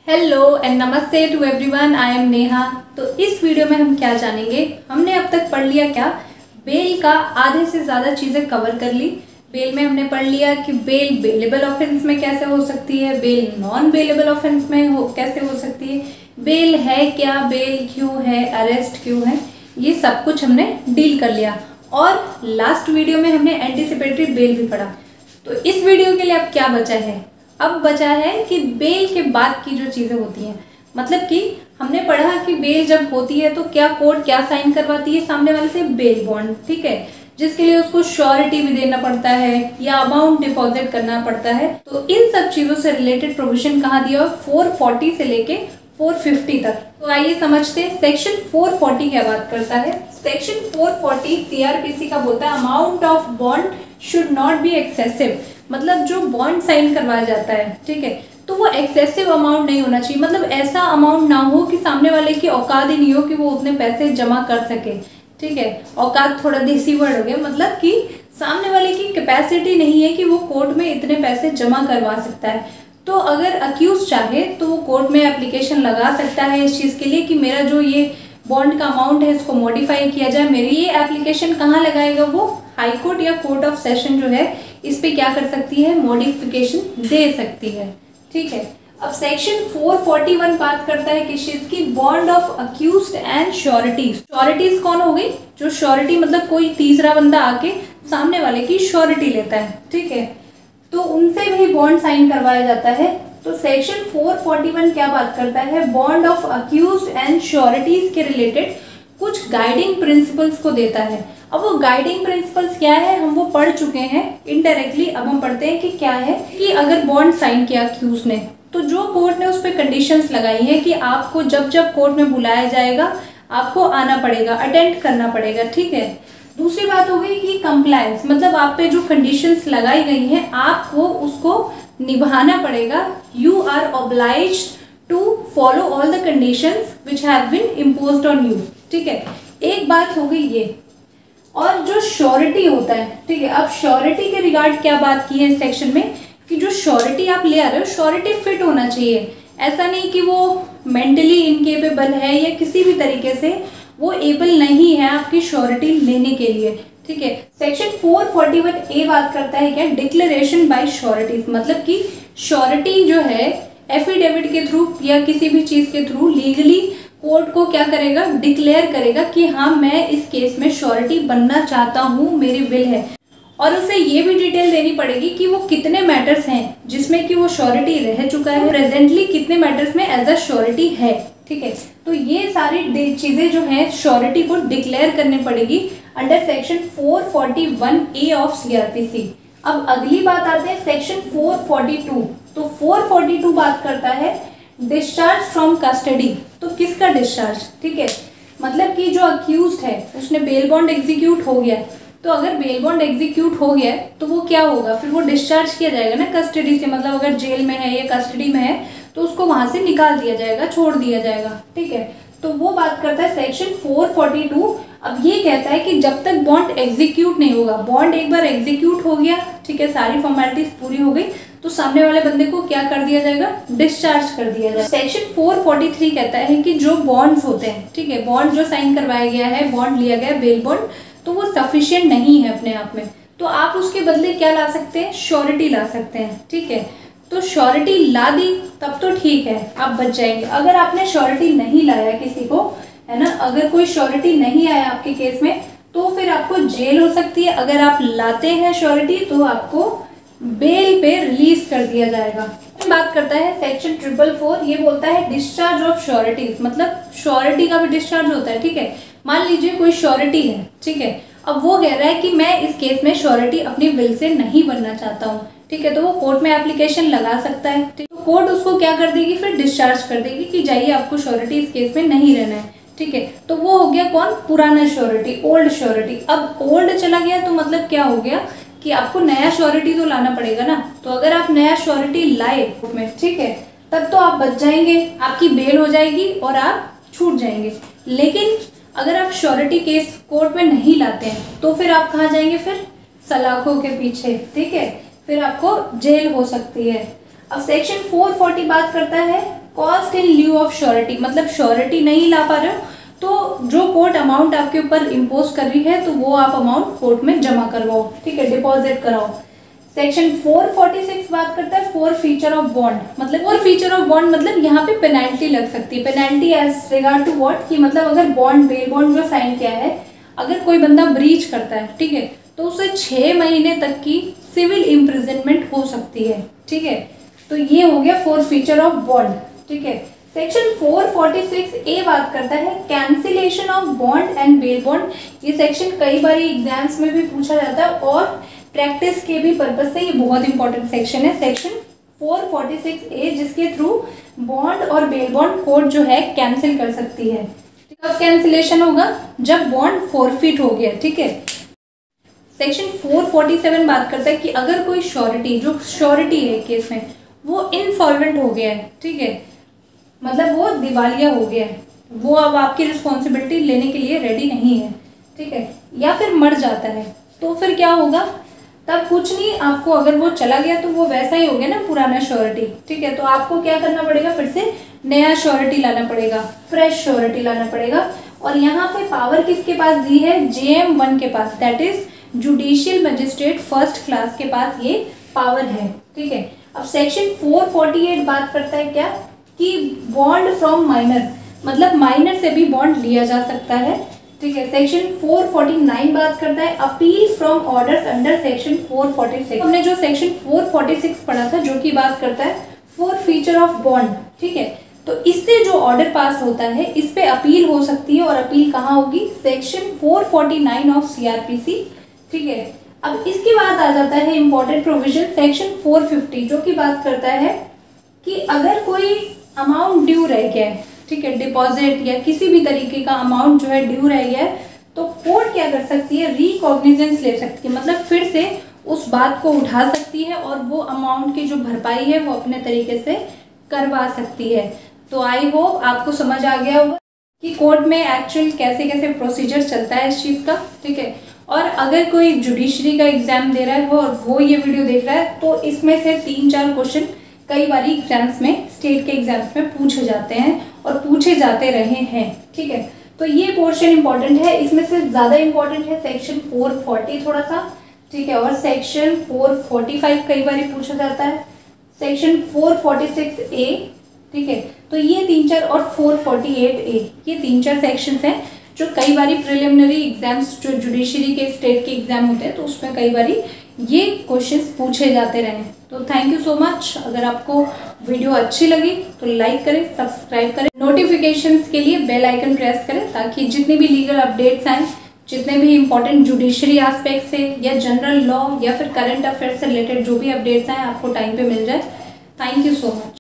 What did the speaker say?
Hello and नमस्ते to everyone, I am Neha. तो इस वीडियो में हम क्या जानेंगे, हमने अब तक पढ़ लिया क्या, बेल का आधे से ज़्यादा चीज़ें कवर कर ली। बेल में हमने पढ़ लिया कि बेल बेलेबल ऑफेंस में कैसे हो सकती है, बेल नॉन बेलेबल ऑफेंस में कैसे हो सकती है, बेल है क्या, बेल क्यों है, अरेस्ट क्यों है, ये सब कुछ हमने डील कर लिया। और लास्ट वीडियो में हमने एंटीसिपेटरी बेल भी पढ़ा। तो इस वीडियो के लिए अब क्या बचा है, अब बचा है कि बेल के बाद की जो चीज़ें होती हैं, मतलब कि हमने पढ़ा कि बेल जब होती है तो क्या कोर्ट क्या साइन करवाती है सामने वाले से, बेल बॉन्ड, ठीक है, जिसके लिए उसको श्योरिटी भी देना पड़ता है या अमाउंट डिपॉजिट करना पड़ता है। तो इन सब चीज़ों से रिलेटेड प्रोविजन कहाँ दिया हुआ, 440 से लेके 450 तक। तो आइए समझते हैं सेक्शन 440 क्या बात करता है। सेक्शन 440 सीआरपीसी का बोलता है amount of bond should not be excessive, मतलब जो बॉन्ड साइन करवाया जाता है, ठीक है, तो वो एक्सेसिव अमाउंट नहीं होना चाहिए, मतलब ऐसा अमाउंट ना हो कि सामने वाले की औकात ही नहीं हो कि वो उतने पैसे जमा कर सके, ठीक है। औकात थोड़ा देसी वर्ड हो गया, मतलब कि सामने वाले की कैपेसिटी नहीं है कि वो कोर्ट में इतने पैसे जमा करवा सकता है। तो अगर अक्यूज चाहे तो वो कोर्ट में एप्लीकेशन लगा सकता है इस चीज़ के लिए कि मेरा जो ये बॉन्ड का अमाउंट है इसको मॉडिफाई किया जाए। मेरी ये एप्लीकेशन कहाँ लगाएगा, वो हाई कोर्ट या कोर्ट ऑफ सेशन जो है इस पे क्या कर सकती है, मॉडिफिकेशन दे सकती है, ठीक है। अब सेक्शन 441 बात करता है किस चीज की, bond of accused and sureties. Sureties कौन हो गई, जो श्योरिटी मतलब कोई तीसरा बंदा आके सामने वाले की श्योरिटी लेता है, ठीक है, तो उनसे भी बॉन्ड साइन करवाया जाता है। तो सेक्शन 441 क्या बात करता है, bond of accused and sureties के रिलेटेड कुछ गाइडिंग प्रिंसिपल्स को देता है। अब वो गाइडिंग प्रिंसिपल्स क्या है हम वो पढ़ चुके हैं इनडायरेक्टली, अब हम पढ़ते हैं कि क्या है। कि अगर बॉन्ड साइन किया अक्यूज ने, तो जो कोर्ट ने उस पर कंडीशंस लगाई है कि आपको जब जब कोर्ट में बुलाया जाएगा आपको आना पड़ेगा, अटेंड करना पड़ेगा, ठीक है। दूसरी बात हो गई कि कंप्लायंस, मतलब आप पे जो कंडीशंस लगाई गई हैं आपको उसको निभाना पड़ेगा। You are obliged to follow all the conditions which have been imposed on you, ठीक है। एक बात हो गई ये। और जो श्योरिटी होता है, ठीक है, अब श्योरिटी के रिगार्ड क्या बात की है सेक्शन में कि जो श्योरिटी आप ले आ रहे हो श्योरिटी फिट होना चाहिए। ऐसा नहीं कि वो मेंटली इनकेपेबल है या किसी भी तरीके से वो एबल नहीं है आपकी श्योरिटी लेने के लिए, ठीक है। सेक्शन 441A बात करता है क्या, डिक्लेरेशन बाय श्योरिटीज, मतलब कि श्योरिटी जो है एफिडेविट के थ्रू या किसी भी चीज के थ्रू लीगली कोर्ट को क्या करेगा, डिक्लेयर करेगा कि हाँ मैं इस केस में श्योरिटी बनना चाहता हूँ, मेरी विल है। और उसे ये भी डिटेल देनी पड़ेगी कि वो कितने मैटर्स हैं जिसमें कि वो श्योरिटी रह चुका है, प्रेजेंटली कितने मैटर्स में एज अ श्योरिटी है, ठीक है। तो ये सारी चीजें जो हैं श्योरिटी को डिक्लेयर करनी पड़ेगी under section 441A of CrPC. अब अगली बात आते हैं सेक्शन 442। तो 442 बात करता है डिस्चार्ज फ्रॉम कस्टडी। तो किसका डिस्चार्ज, ठीक है, मतलब कि जो अक्यूज्ड है उसने बेल बॉन्ड एग्जीक्यूट हो गया, तो अगर बेल बॉन्ड एग्जीक्यूट हो गया तो वो क्या होगा, फिर वो डिस्चार्ज किया जाएगा ना कस्टडी से, मतलब अगर जेल में है या कस्टडी में है तो उसको वहां से निकाल दिया जाएगा, छोड़ दिया जाएगा, ठीक है। तो वो बात करता है सेक्शन 442। अब ये कहता है कि जब तक बॉन्ड एग्जीक्यूट नहीं होगा, बॉन्ड एक बार एग्जीक्यूट हो गया, ठीक है, सारी फॉर्मेलिटीज पूरी हो गई, तो सामने वाले बंदे को क्या कर दिया जाएगा, डिस्चार्ज कर दिया जाएगा। सेक्शन 443 कहता है कि जो बॉन्ड्स होते हैं, ठीक है, बॉन्ड जो साइन करवाया गया है, बॉन्ड लिया गया है बेल बॉन्ड, तो वो सफिशिएंट नहीं है अपने आप में, तो आप उसके बदले क्या ला सकते हैं, श्योरिटी ला सकते हैं, ठीक है। तो श्योरिटी ला दी तब तो ठीक है, आप बच जाएंगे। अगर आपने श्योरिटी नहीं लाया किसी को, है ना, अगर कोई श्योरिटी नहीं आया आपके केस में तो फिर आपको जेल हो सकती है। अगर आप लाते हैं श्योरिटी तो आपको बेल पे रिलीज कर दिया जाएगा। बात करता है सेक्शन 444, ये बोलता है डिस्चार्ज ऑफ श्योरिटीज, मतलब श्योरिटी का भी डिस्चार्ज होता है, ठीक है। मान लीजिए कोई श्योरिटी है, ठीक है, अब वो कह रहा है कि मैं इस केस में श्योरिटी अपनी विल से नहीं बनना चाहता हूँ, ठीक है, तो वो कोर्ट में एप्लीकेशन लगा सकता है, ठीक, तो कोर्ट उसको क्या कर देगी, फिर डिस्चार्ज कर देगी कि जाइए आपको श्योरिटी इस केस में नहीं रहना है, ठीक है। तो वो हो गया कौन, पुराना श्योरिटी, ओल्ड श्योरिटी। अब ओल्ड चला गया तो मतलब क्या हो गया कि आपको नया श्योरिटी तो लाना पड़ेगा ना, तो अगर आप नया श्योरिटी लाए कोर्ट में, ठीक है, तब तो आप बच जाएंगे, आपकी बेल हो जाएगी और आप छूट जाएंगे। लेकिन अगर आप श्योरिटी केस कोर्ट में नहीं लाते हैं तो फिर आप कहाँ जाएंगे, फिर सलाखों के पीछे, ठीक है, फिर आपको जेल हो सकती है। अब सेक्शन 440 बात करता है cost in lieu of surety, मतलब श्योरिटी नहीं ला पा रहे हो तो जो कोर्ट अमाउंट आपके ऊपर इम्पोज कर रही है तो वो आप अमाउंट कोर्ट में जमा करवाओ, ठीक है, डिपॉजिट कराओ। सेक्शन 446 बात करता है फॉर फीचर ऑफ बॉन्ड, मतलब फॉर फीचर ऑफ बॉन्ड मतलब यहाँ पे पेनल्टी लग सकती है। Penalty as regard to what, कि मतलब अगर बॉन्ड बेल बॉन्ड जो साइन किया है अगर कोई बंदा ब्रीच करता है, ठीक है, तो उसे 6 महीने तक की सिविल इम्प्रिजनमेंट हो सकती है, ठीक है। तो ये हो गया फॉर फीचर ऑफ बॉन्ड, ठीक है। सेक्शन 446A बात करता है cancellation of bond and bail bond. ये सेक्शन कई बार एग्जाम्स में भी पूछा जाता है और प्रैक्टिस के भी पर्पज से ये बहुत इंपॉर्टेंट सेक्शन है। सेक्शन 446A जिसके थ्रू बॉन्ड और बेल बॉन्ड कोर्ट जो है कैंसिल कर सकती है। कब कैंसिलेशन होगा? जब बॉन्ड फोरफिट हो गया, ठीक है। सेक्शन 447 बात करता है कि अगर कोई श्योरिटी, जो श्योरिटी है केस में, वो इनसॉल्वेंट हो गया है, ठीक है, मतलब वो दिवालिया हो गया है, वो अब आपकी रिस्पॉन्सिबिलिटी लेने के लिए रेडी नहीं है, ठीक है, या फिर मर जाता है, तो फिर क्या होगा? तब कुछ नहीं, आपको अगर वो चला गया तो वो वैसा ही हो गया ना पुराना श्योरिटी, ठीक है, तो आपको क्या करना पड़ेगा? फिर से नया श्योरिटी लाना पड़ेगा, फ्रेश श्योरिटी लाना पड़ेगा। और यहाँ पे पावर किसके पास दी है? JM1 के पास, that is judicial magistrate first class के पास ये पावर है, ठीक है। अब सेक्शन 448 बात करता है क्या, कि बॉन्ड फ्रॉम माइनर, मतलब माइनर से भी बॉन्ड लिया जा सकता है, ठीक है। सेक्शन 449 बात करता है appeal from orders under section 446। हमने जो सेक्शन 446 पढ़ा था जो कि बात करता है फॉर फीचर ऑफ बॉन्ड, ठीक है, तो इससे जो ऑर्डर पास होता है इस पे अपील हो सकती है। और अपील कहाँ होगी? सेक्शन 449 ऑफ CRPC, ठीक है। अब इसके बाद आ जाता है इंपॉर्टेंट प्रोविजन सेक्शन 450 जो कि बात करता है कि अगर कोई अमाउंट ड्यू रह गया है, ठीक है, डिपॉजिट या किसी भी तरीके का अमाउंट जो है ड्यू रह गया है, तो कोर्ट क्या कर सकती है? रिकॉग्निजेंस ले सकती है, मतलब फिर से उस बात को उठा सकती है और वो अमाउंट की जो भरपाई है वो अपने तरीके से करवा सकती है। तो आई होप आपको समझ आ गया होगा कि कोर्ट में एक्चुअल कैसे कैसे प्रोसीजर चलता है इस चीज़ का, ठीक है। और अगर कोई जुडिशरी का एग्जाम दे रहा हो और वो ये वीडियो देख रहा है तो इसमें से 3-4 क्वेश्चन कई बार एग्जाम्स में, स्टेट के एग्जाम्स में पूछे जाते हैं और पूछे जाते रहे हैं, ठीक है। तो ये पोर्शन इंपॉर्टेंट है, इसमें से ज़्यादा इंपॉर्टेंट है सेक्शन 440 थोड़ा सा, ठीक है, और सेक्शन 445 कई बार पूछा जाता है, सेक्शन 446A, ठीक है। तो ये 3-4 और 448A, ये 3-4 सेक्शंस हैं जो कई बारी प्रिलिमिनरी एग्जाम्स जो जुडिशरी के स्टेट के एग्जाम होते हैं तो उसमें कई बारी ये क्वेश्चंस पूछे जाते रहे। तो थैंक यू सो मच। अगर आपको वीडियो अच्छी लगी तो लाइक करें, सब्सक्राइब करें, नोटिफिकेशंस के लिए बेल आइकन प्रेस करें ताकि जितने भी लीगल अपडेट्स आएँ, जितने भी इंपॉर्टेंट जुडिशरी एस्पेक्ट से या जनरल लॉ या फिर करंट अफेयर से रिलेटेड जो भी अपडेट्स आएँ आपको टाइम पे मिल जाए। Thank you so much.